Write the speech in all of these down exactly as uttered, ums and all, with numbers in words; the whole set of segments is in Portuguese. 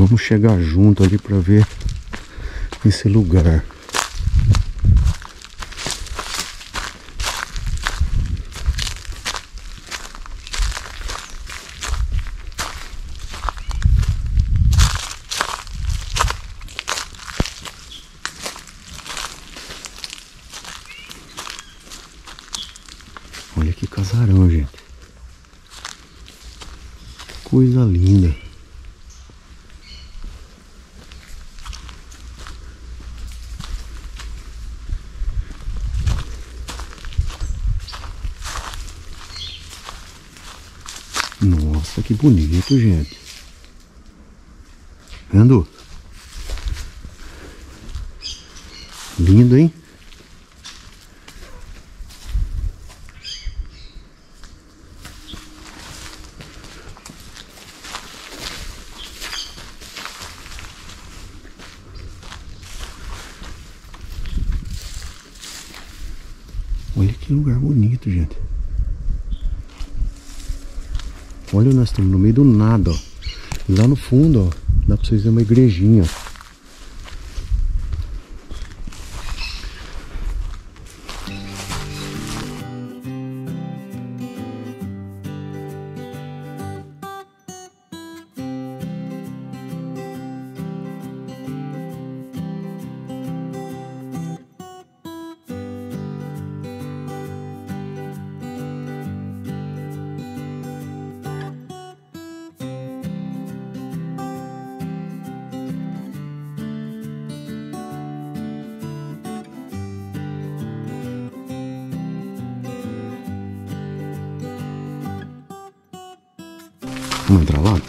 Vamos chegar junto ali para ver esse lugar. Olha que casarão, gente. Coisa linda. Nossa, que bonito, gente. Vendo? Lindo, hein? Olha que lugar bonito, gente. Olha, nós estamos no meio do nada, ó. E lá no fundo, ó, dá pra vocês verem uma igrejinha. Vamos entrar lá?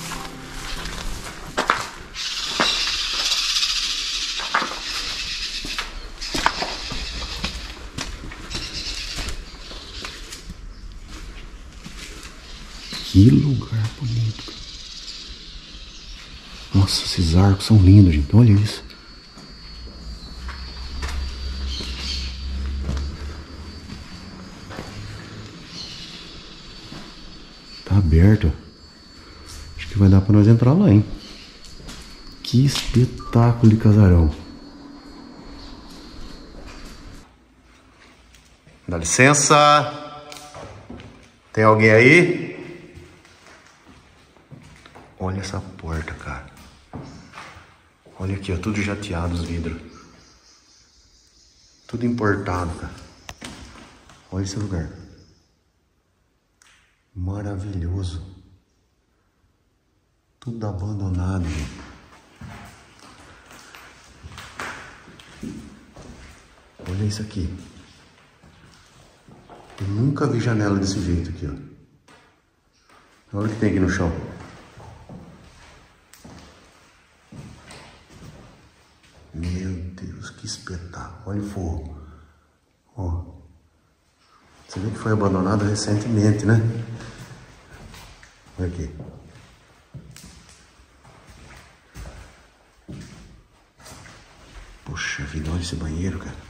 Que lugar bonito. Nossa, esses arcos são lindos, gente. Olha isso. Tá aberto. Acho que vai dar pra nós entrar lá, hein? Que espetáculo de casarão. Dá licença. Tem alguém aí? Olha essa porta, cara. Olha aqui, ó, tudo jateado os vidros. Tudo importado, cara. Olha esse lugar. Maravilhoso. Tudo abandonado, gente. Olha isso aqui. Eu nunca vi janela desse jeito aqui, ó. Olha o que tem aqui no chão. Meu Deus, que espetáculo. Olha o forro. Ó. Você vê que foi abandonado recentemente, né? Olha aqui. Poxa vida, olha esse banheiro, cara.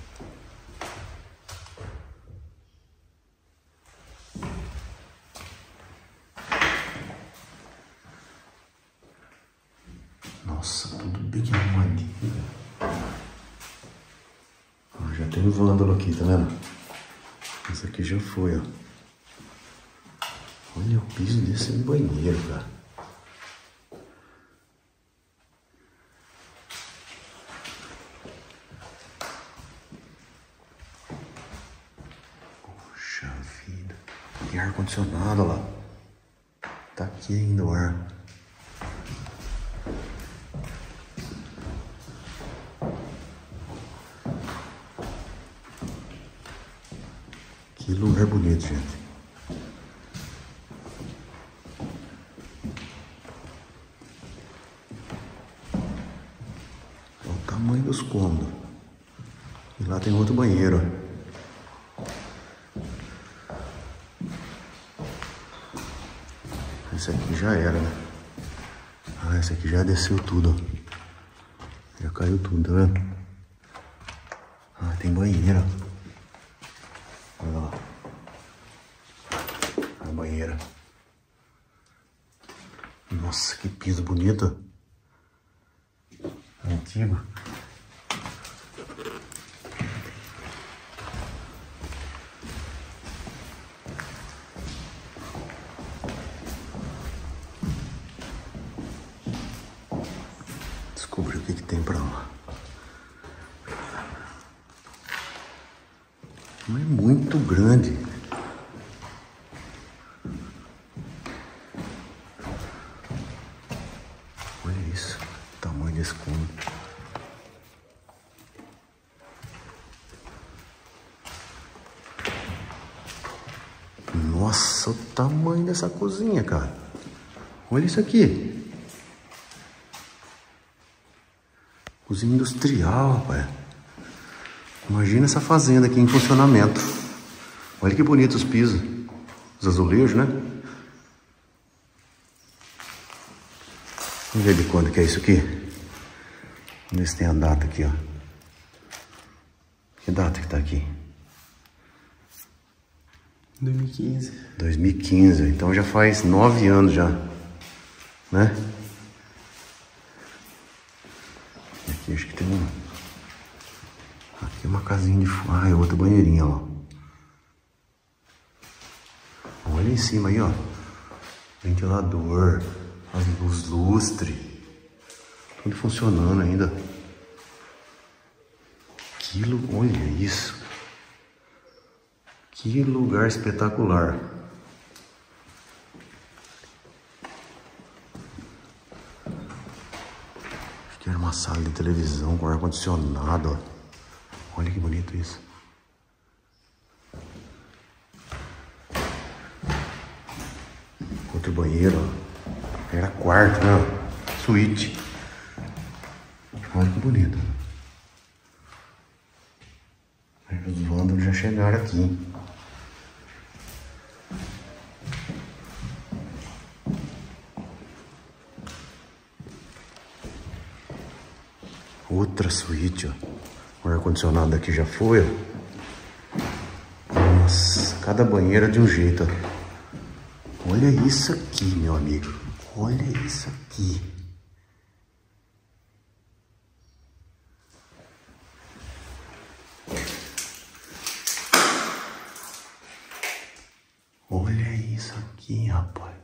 Nossa, tudo bem arrumadinho. Ó, já tem um vândalo aqui, tá vendo? Esse aqui já foi, ó. Olha o piso desse banheiro, cara. Poxa vida. Tem ar-condicionado lá. Tá aqui ainda o ar. Que lugar bonito, gente. Olha o tamanho dos cômodos. E lá tem outro banheiro, ó. Esse aqui já era, né? Ah, esse aqui já desceu tudo, ó. Já caiu tudo, tá vendo? Ah, tem banheiro, ó. Olha lá. A banheira. Nossa, que piso bonito. Antigo. Descobri o que que tem pra lá. Mas é muito grande. Olha isso, o tamanho desse cômodo. Nossa, o tamanho dessa cozinha, cara. Olha isso aqui. Cozinha industrial, rapaz. Imagina essa fazenda aqui em funcionamento. Olha que bonito os pisos. Os azulejos, né? Vamos ver de quando que é isso aqui. Vamos ver se tem a data aqui, ó. Que data que tá aqui? dois mil e quinze. dois mil e quinze, então já faz nove anos já, né? Aqui acho que tem um... Aqui é uma casinha de... Ah, é outra banheirinha, ó. Olha em cima aí, ó. Ventilador, as luzes lustre. Tudo funcionando ainda. Que lu... Olha isso. Que lugar espetacular. Acho que era uma sala de televisão com ar-condicionado, ó. Olha que bonito isso. Outro banheiro, ó. Era quarto, né? Suíte. Olha que bonito. Aí os vândalos já chegaram aqui. Outra suíte, ó. O ar-condicionado daqui já foi, ó. Nossa, cada banheira de um jeito, ó. Olha isso aqui, meu amigo. Olha isso aqui. Olha isso aqui, rapaz.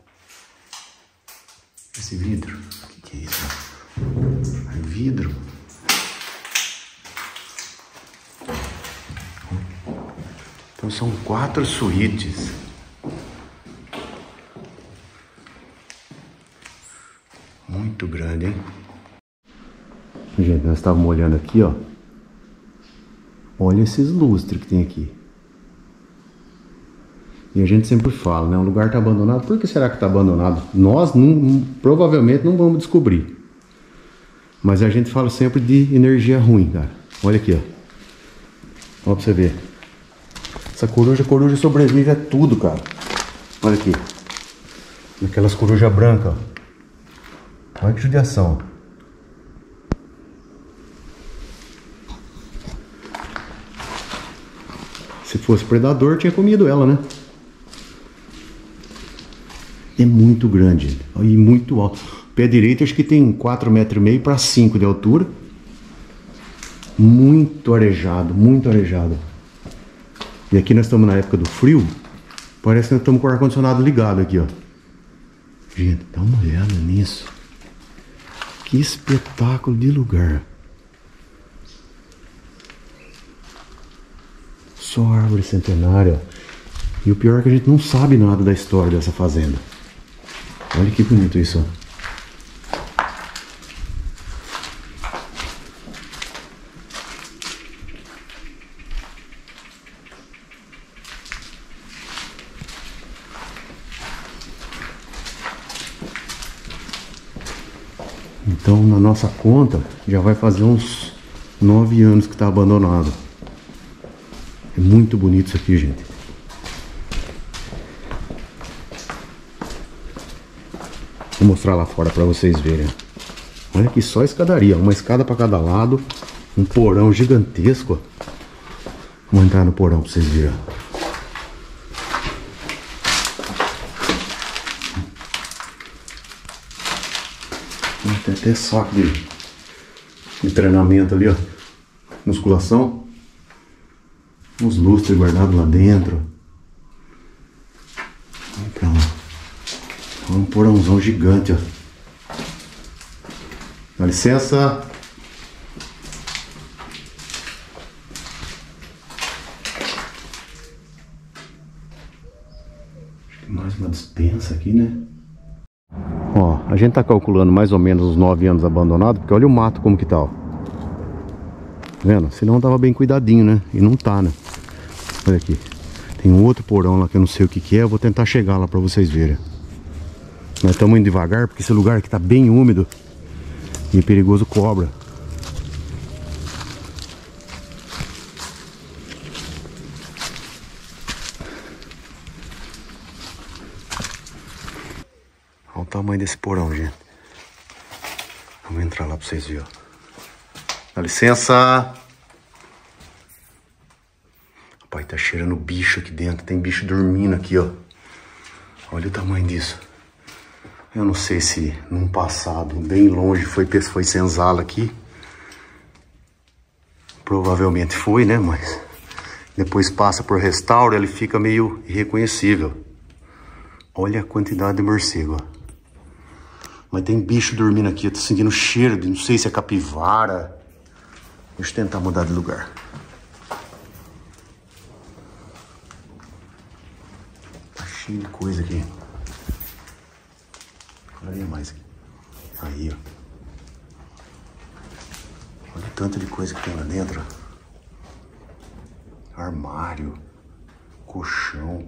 Esse vidro. O que que é isso? É vidro. Então são quatro suítes. Muito grande, hein? Gente, nós estávamos olhando aqui, ó. Olha esses lustres que tem aqui. E a gente sempre fala, né? O lugar está abandonado. Por que será que está abandonado? Nós não, provavelmente não vamos descobrir. Mas a gente fala sempre de energia ruim, cara. Olha aqui, ó. Olha pra você ver. Essa coruja, coruja sobrevive a tudo, cara. Olha aqui. Aquelas corujas brancas, ó. Olha que judiação. Se fosse predador, tinha comido ela, né? É muito grande e muito alto. Pé direito acho que tem quatro metros e meio para cinco de altura. Muito arejado, muito arejado. E aqui nós estamos na época do frio. Parece que nós estamos com o ar-condicionado ligado aqui, ó. Gente, dá uma olhada nisso. Que espetáculo de lugar. Só árvore centenária. E o pior é que a gente não sabe nada da história dessa fazenda. Olha que bonito isso, ó. Então, na nossa conta, já vai fazer uns nove anos que está abandonado. É muito bonito isso aqui, gente. Vou mostrar lá fora para vocês verem. Olha aqui, só escadaria, uma escada para cada lado, um porão gigantesco. Vamos entrar no porão para vocês verem. Tem até saco de, de treinamento ali, ó. Musculação. Uns lustres guardados lá dentro. Então, um porãozão gigante, ó. Dá licença. Acho que mais uma despensa aqui, né? Ó, a gente tá calculando mais ou menos os nove anos abandonado, porque olha o mato como que tá, ó. Tá vendo? Senão tava bem cuidadinho, né? E não tá, né? Olha aqui. Tem um outro porão lá que eu não sei o que que é. Eu vou tentar chegar lá pra vocês verem. Nós estamos indo devagar porque esse lugar aqui tá bem úmido. E é perigoso cobra. Olha o tamanho desse porão, gente. Vamos entrar lá pra vocês verem, ó. Dá licença. Pai, tá cheirando bicho aqui dentro. Tem bicho dormindo aqui, ó. Olha o tamanho disso. Eu não sei se num passado bem longe foi, foi senzala aqui. Provavelmente foi, né? Mas depois passa por restauro, ele fica meio irreconhecível. Olha a quantidade de morcego, ó. Mas tem bicho dormindo aqui. Eu tô sentindo cheiro de, não sei se é capivara. Deixa eu tentar mudar de lugar. Cheio de coisa aqui. Olha mais aqui. Aí, ó. Olha o tanto de coisa que tem lá dentro. Armário. Colchão.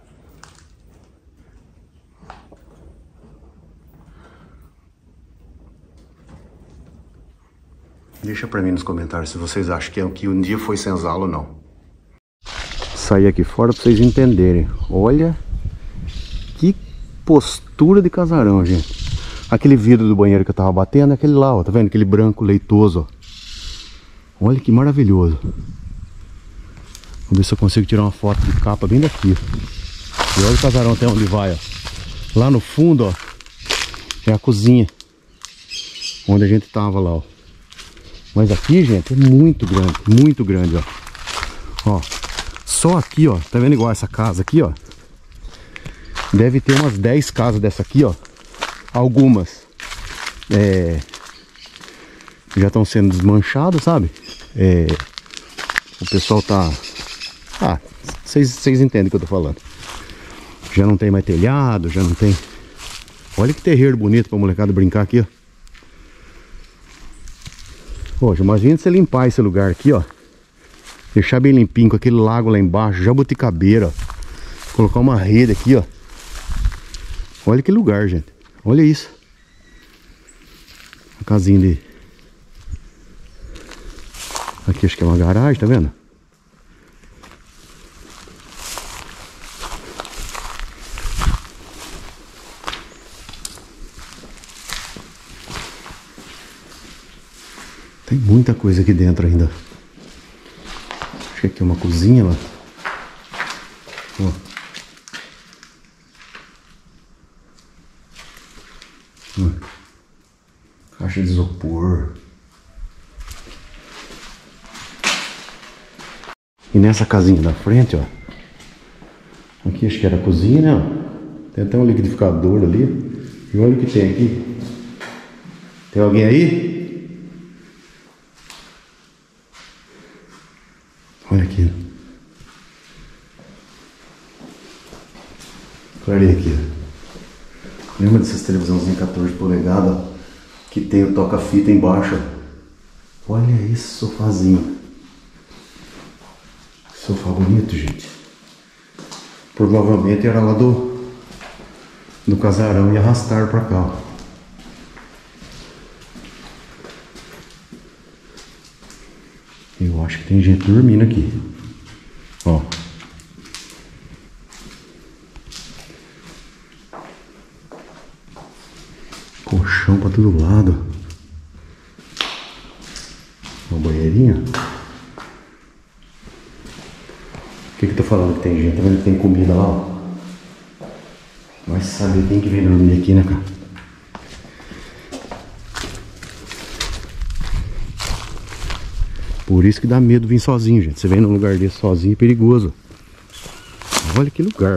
Deixa pra mim nos comentários se vocês acham que, é, que um dia foi senzala ou não. Sair aqui fora pra vocês entenderem. Olha que postura de casarão, gente. Aquele vidro do banheiro que eu tava batendo é aquele lá, ó. Tá vendo? Aquele branco leitoso, ó. Olha que maravilhoso. Vamos ver se eu consigo tirar uma foto de capa bem daqui. E olha o casarão até onde vai, ó. Lá no fundo, ó, é a cozinha. Onde a gente tava lá, ó. Mas aqui, gente, é muito grande. Muito grande, ó. Ó. Só aqui, ó. Tá vendo igual essa casa aqui, ó? Deve ter umas dez casas dessa aqui, ó. Algumas é, já estão sendo desmanchadas, sabe? É, o pessoal tá... Ah, vocês entendem o que eu tô falando. Já não tem mais telhado, já não tem... Olha que terreiro bonito pra molecada brincar aqui, ó. Poxa, imagina você limpar esse lugar aqui, ó. Deixar bem limpinho com aquele lago lá embaixo, jabuticabeira, ó. Colocar uma rede aqui, ó. Olha que lugar, gente. Olha isso. A casinha de... Aqui acho que é uma garagem, tá vendo? Tem muita coisa aqui dentro ainda. Acho que aqui é uma cozinha lá. Ó. Hum. Caixa de isopor. E nessa casinha da frente, ó. Aqui acho que era a cozinha, né? Tem até um liquidificador ali. E olha o que tem aqui. Tem alguém aí? Olha aqui. Olha aqui. Lembra dessas televisãozinhas quatorze polegadas que tem o toca-fita embaixo? Olha esse sofazinho. Sofá bonito, gente. Provavelmente era lá do do casarão e arrastaram pra cá. Eu acho que tem gente dormindo aqui. Ó. Colchão pra todo lado. Uma banheirinha. O que que eu tô falando que tem gente? Tá vendo que tem comida lá, ó? Vai saber quem que vem dormir aqui, né, cara? Por isso que dá medo vir sozinho, gente. Você vem num lugar desse sozinho é perigoso. Olha que lugar.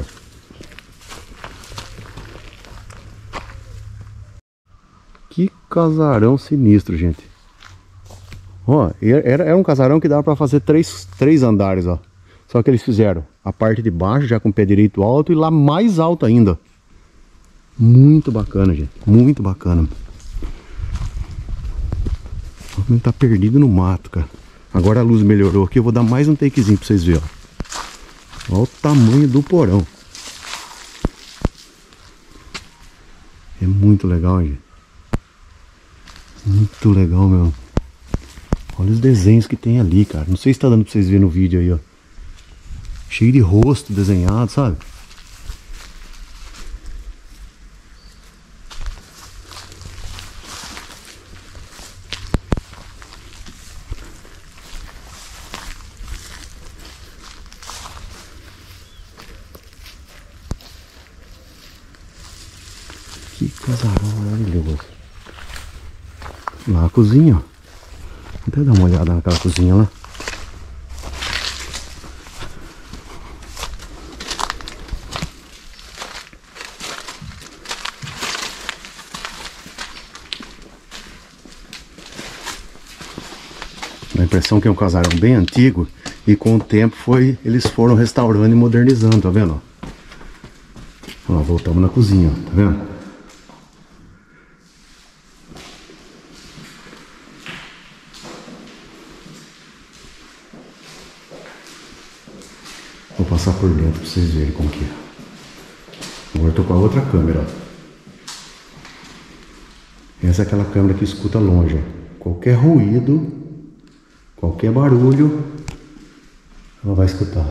Que casarão sinistro, gente. Ó, era, era um casarão que dava pra fazer três, três andares, ó. Só que eles fizeram a parte de baixo já com o pé direito alto e lá mais alto ainda. Muito bacana, gente. Muito bacana. O tá perdido no mato, cara. Agora a luz melhorou aqui. Eu vou dar mais um takezinho pra vocês verem, ó. Olha o tamanho do porão. É muito legal, gente. Muito legal mesmo. Olha os desenhos que tem ali, cara. Não sei se tá dando pra vocês verem no vídeo aí, ó. Cheio de rosto desenhado, sabe? Que casarão maravilhoso. Lá a cozinha, ó. Vou até dar uma olhada naquela cozinha lá. Dá a impressão que é um casarão bem antigo e com o tempo foi, eles foram restaurando e modernizando, tá vendo? Ó, voltamos na cozinha, ó, tá vendo? Vou passar por dentro pra vocês verem como que é. Agora eu tô com a outra câmera, ó. Essa é aquela câmera que escuta longe, ó. Qualquer ruído, qualquer barulho, ela vai escutar.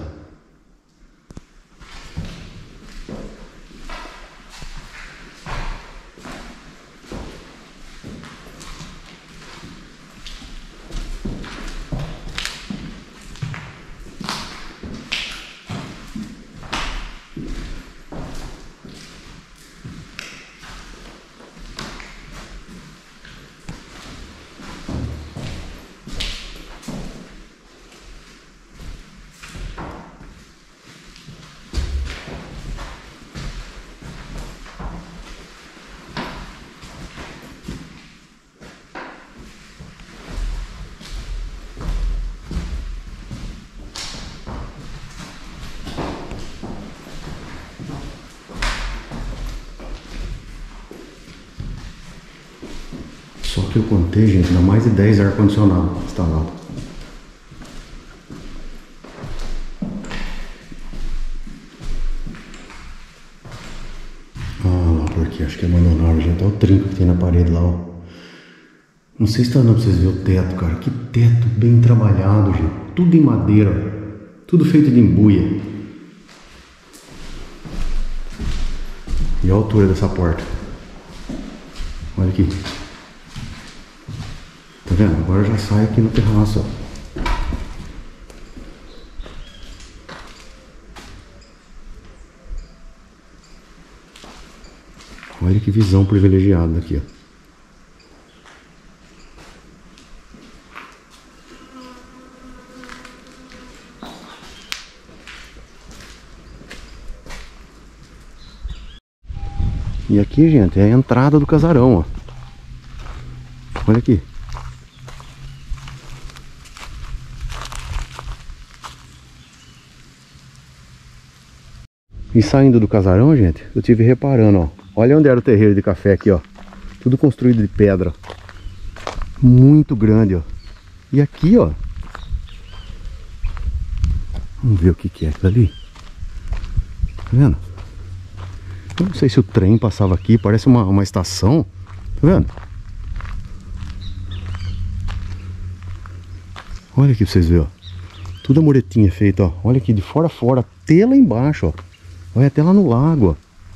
Só que eu contei, gente, dá mais de dez ar-condicionado instalado. Ah, lá por aqui, acho que abandonaram, gente. Olha o trinco que tem na parede lá, ó. Não sei se tá dando pra vocês verem o teto, cara. Que teto bem trabalhado, gente. Tudo em madeira. Tudo feito de embuia. E a altura dessa porta. Olha aqui. Tá vendo? Agora já sai aqui no terraço, ó. Olha que visão privilegiada daqui, ó. E aqui, gente, é a entrada do casarão, ó. Olha aqui. E saindo do casarão, gente, eu tive reparando, ó. Olha onde era o terreiro de café aqui, ó. Tudo construído de pedra. Muito grande, ó. E aqui, ó. Vamos ver o que que é aquilo ali. Tá vendo? Eu não sei se o trem passava aqui. Parece uma, uma estação. Tá vendo? Olha aqui pra vocês verem, ó. Tudo a muretinha feita, ó. Olha aqui de fora a fora. Até lá embaixo, ó. Olha até lá no lago, ó.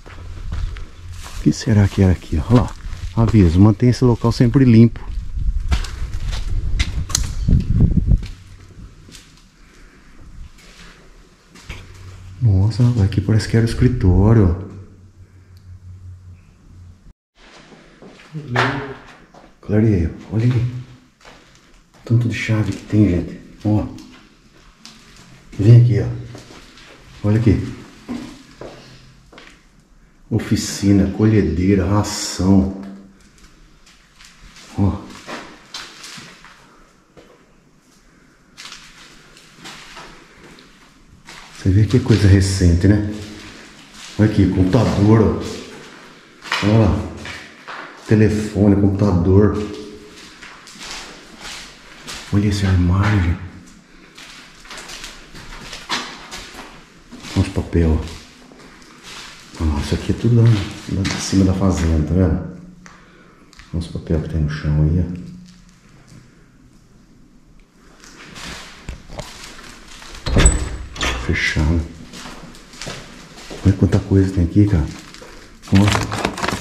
O que será que era aqui, ó? Olha lá. Aviso, mantenha esse local sempre limpo. Nossa, aqui parece que era o escritório, ó. Clareia, olha aí. Tanto de chave que tem, gente. Ó. Vem aqui, ó. Olha aqui. Oficina, colhedeira, ração. Ó. Você vê que coisa recente, né? Olha aqui, computador, ó. Olha lá. Telefone, computador. Olha esse armário, gente. Olha os papel. Ah, isso aqui é tudo lá, lá de cima da fazenda, tá vendo? Olha os papel que tem no chão aí, ó. Fechado. Olha quanta coisa tem aqui, cara. Olha.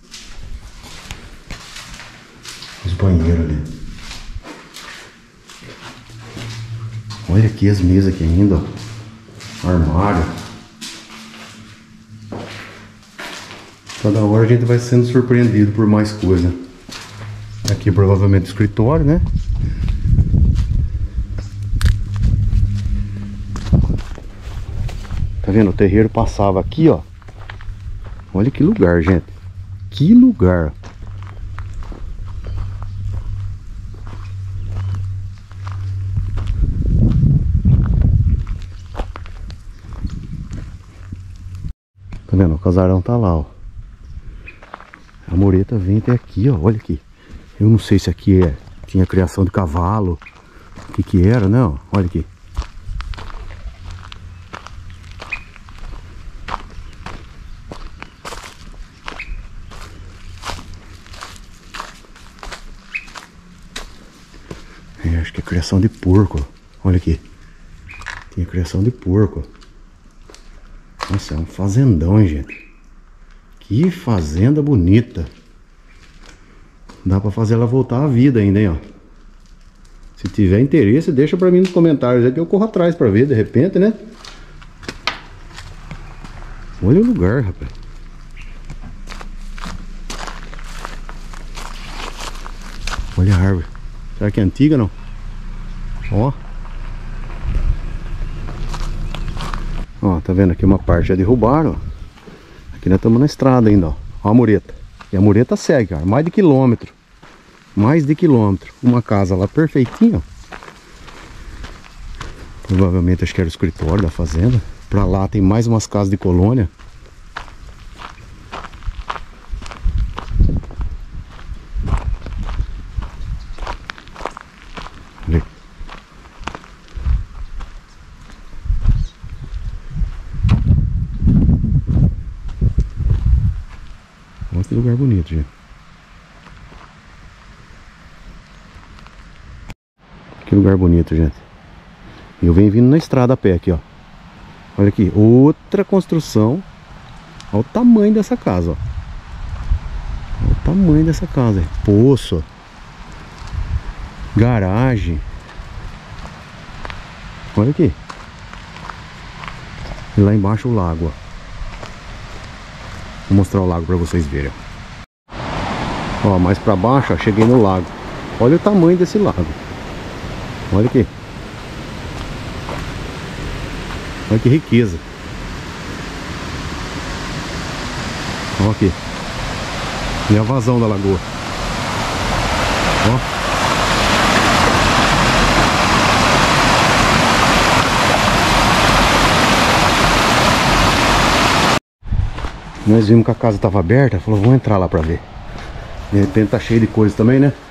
Os banheiros ali. Olha aqui as mesas aqui ainda, ó. Armário. Cada hora a gente vai sendo surpreendido por mais coisa. Aqui provavelmente escritório, né? Tá vendo? O terreiro passava aqui, ó. Olha que lugar, gente. Que lugar. Tá vendo? O casarão tá lá, ó. A mureta vem até aqui, ó. Olha aqui. Eu não sei se aqui é... tinha criação de cavalo. O que que era, não? Olha aqui. É, acho que é criação de porco. Olha aqui. Tinha criação de porco. Nossa, é um fazendão, hein, gente. Que fazenda bonita. Dá pra fazer ela voltar à vida ainda, hein, ó. Se tiver interesse, deixa pra mim nos comentários aí que eu corro atrás pra ver, de repente, né? Olha o lugar, rapaz. Olha a árvore. Será que é antiga, não? Ó. Ó, tá vendo aqui uma parte já derrubaram, ó. Aqui nós estamos na estrada ainda, ó. Ó a mureta. E a mureta segue, cara. Mais de quilômetro. Mais de quilômetro. Uma casa lá perfeitinha, ó. Provavelmente acho que era o escritório da fazenda. Pra lá tem mais umas casas de colônia. Ali. Olha que lugar bonito, gente. Que lugar bonito, gente. E eu venho vindo na estrada a pé aqui, ó. Olha aqui, outra construção. Olha o tamanho dessa casa, ó. Olha o tamanho dessa casa. Poço. Garagem. Olha aqui. E lá embaixo o lago, ó. Vou mostrar o lago pra vocês verem. Ó, mais pra baixo, ó, cheguei no lago. Olha o tamanho desse lago. Olha aqui. Olha que riqueza. Olha aqui. E a vazão da lagoa. Ó. Nós vimos que a casa estava aberta. Falou, vamos entrar lá pra ver. De repente tá cheio de coisa também, né?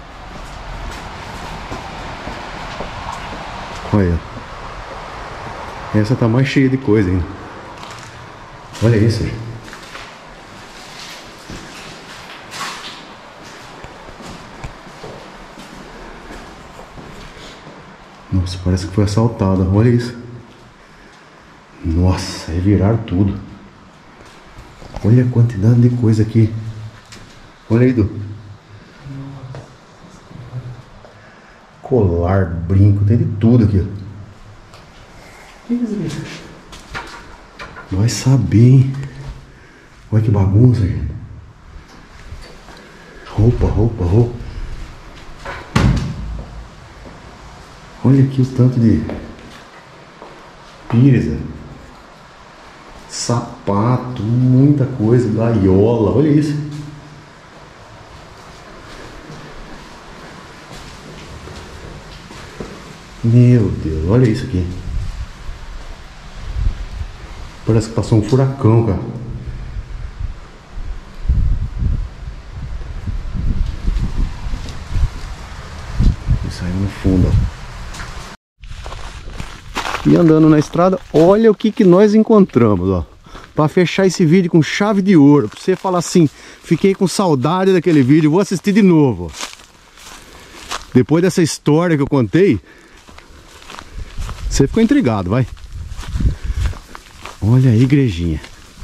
Olha. Essa tá mais cheia de coisa ainda. Olha isso, gente. Nossa, parece que foi assaltada. Olha isso. Nossa, reviraram tudo. Olha a quantidade de coisa aqui. Olha aí, Du. Colar, brinco, tem de tudo aqui, ó. Vai saber, hein? Olha que bagunça, gente. Roupa, roupa, roupa. Olha aqui o tanto de pires, sapato, muita coisa, gaiola, olha isso. Meu Deus, olha isso aqui. Parece que passou um furacão, cara. Isso aí no fundo, ó. E andando na estrada, olha o que que nós encontramos, ó. Pra fechar esse vídeo com chave de ouro. Pra você falar assim, fiquei com saudade daquele vídeo, vou assistir de novo, ó. Depois dessa história que eu contei, você ficou intrigado, vai. Olha a igrejinha.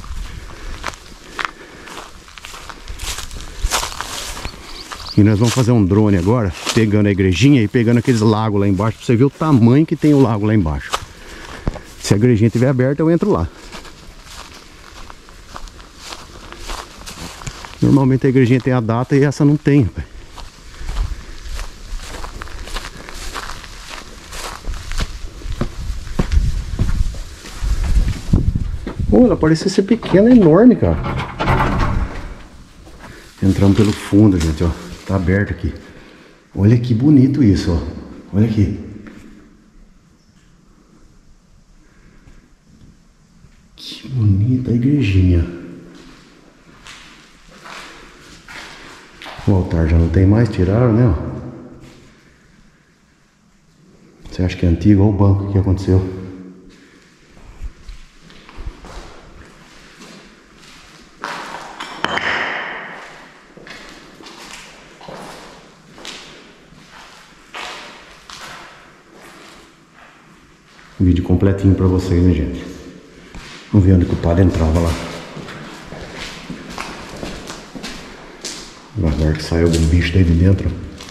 E nós vamos fazer um drone agora, pegando a igrejinha e pegando aqueles lagos lá embaixo, pra você ver o tamanho que tem o lago lá embaixo. Se a igrejinha estiver aberta, eu entro lá. Normalmente a igrejinha tem a data e essa não tem, pai. Oh, ela parecia ser pequena, enorme, cara. Entramos pelo fundo, gente, ó. Tá aberto aqui. Olha que bonito isso, ó. Olha aqui. Que bonita a igrejinha. O altar já não tem mais, tiraram, né? Você acha que é antigo? Olha o banco que aconteceu. Vídeo completinho pra vocês, né, gente? Vamos ver onde que o padre entrava lá. Agora que saiu algum bicho daí de dentro.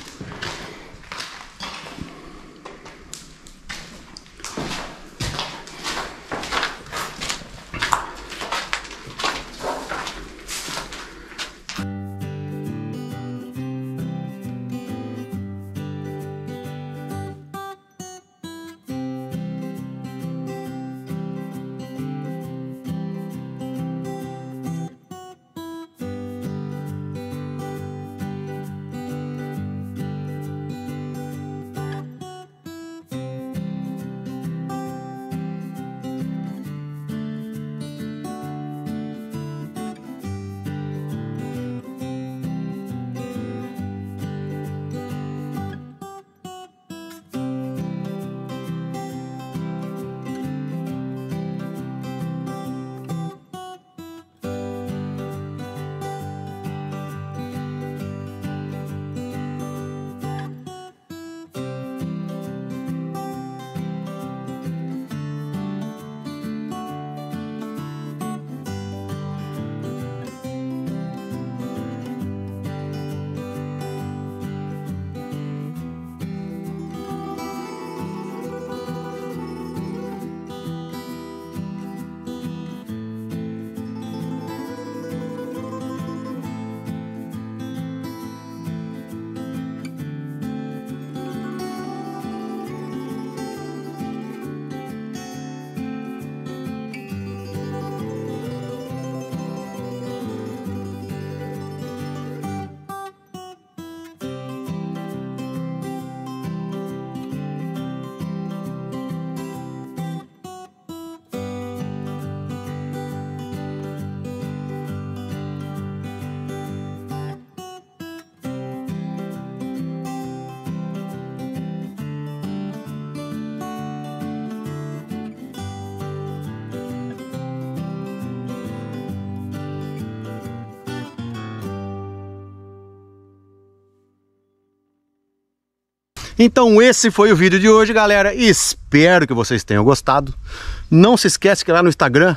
Então esse foi o vídeo de hoje, galera. Espero que vocês tenham gostado. Não se esquece que lá no Instagram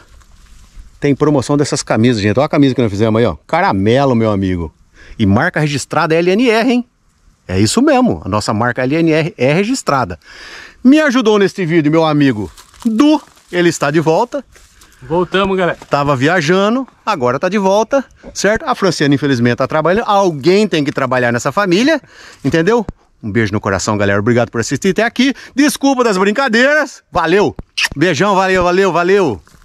tem promoção dessas camisas, gente. Olha a camisa que nós fizemos aí, ó. Caramelo, meu amigo. E marca registrada é L N R, hein? É isso mesmo. A nossa marca L N R é registrada. Me ajudou neste vídeo, meu amigo Du. Ele está de volta. Voltamos, galera. Tava viajando, agora tá de volta, certo? A Franciana, infelizmente, tá trabalhando. Alguém tem que trabalhar nessa família, entendeu? Um beijo no coração, galera. Obrigado por assistir até aqui. Desculpa das brincadeiras. Valeu. Beijão, valeu, valeu, valeu.